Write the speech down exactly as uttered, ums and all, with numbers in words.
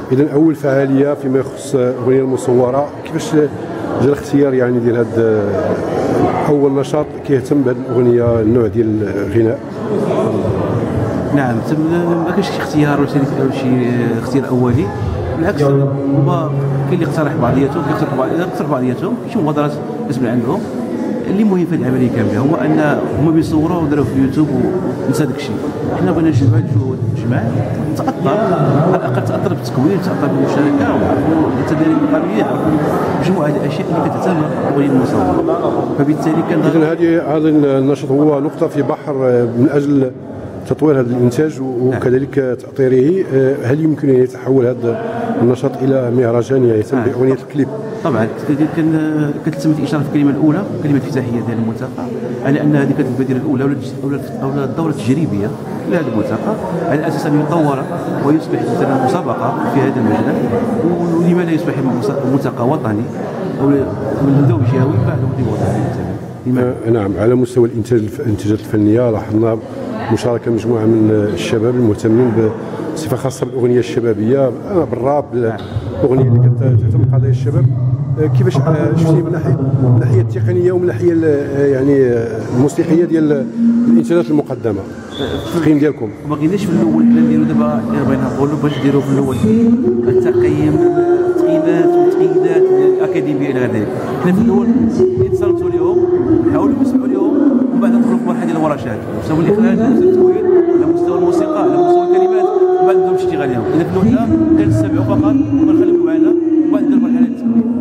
اذا اول فعاليه فيما يخص الاغنيه المصوره، كيفاش جا الاختيار يعني ديال هذا اول نشاط كيهتم بهذه الاغنيه النوع ديال الغناء؟ نعم، ما كاينش شي اختيار ولا شي اختيار اولي، بالعكس هما كاين اللي اقترح بعضياتهم، كيقترح بعضياتهم اقترح بعضياتهم شي مبادرات بالنسبه عندهم. اللي مهم في هذه العمليه كامله هو ان هما بيصوروا وداروا في اليوتيوب ونسى داك الشيء. حنا بغينا نجمع الجهود، نجمع تاثر على الاقل تاثر بالتكوين، تاثر بالمشاركه، وعرفوا التدريب القانونيه، عرفوا مجموعه هذه الاشياء اللي كتهتم بالاغنيه المصوره. فبالتالي كان اذا هذه هذا النشاط هو نقطه في بحر من اجل تطوير هذا الانتاج وكذلك تاطيره. هل يمكن ان يتحول هذا النشاط الى مهرجان يهتم باغنيه الكليب؟ طبعا كان كتتم الاشاره في الكلمه الاولى، الكلمه الافتتاحيه ديال الملتقى، على ان هذه كانت البديله الاولى ولا الدوره التجريبيه لهذا الملتقى، على اساس ان يطور ويصبح مثلا مسابقه في هذا المجال. ولما لا يصبح ملتقى وطني او مستوى جهوي بعد وطني؟ نعم، على مستوى الانتاج الانتاجات الفنيه لاحظنا مشاركه مجموعه من الشباب المهتمين بصفه خاصه بالاغنيه الشبابيه، بالراب، الاغنيه اللي كتهتم بقضايا الشباب. كيفاش شفتي من ناحيه من الناحيه التقنيه ومن الناحيه يعني الموسيقيه ديال الانتاجات المقدمه التقييم ديالكم؟ ما بغيناش في الاول حنا نديروا دابا، بغينا نقولوا باش نديروا في الاول التقييم، التقييمات والتقييدات الاكاديميه الى غير ذلك. حنا في الاول نتصنتوا لهم، نحاولوا نسمعوا لهم، ومن بعد ندخلوا في مرحله ديال الورشات، مستوى الاخراج، مستوى التكوين، على مستوى الموسيقى، على مستوى الكلمات، ومن بعد نبداو نشتغل عليهم. اذا في الاول كنستمعوا فقط ونخليكم معنا، ومن بعد نديروا مرحله التكوين.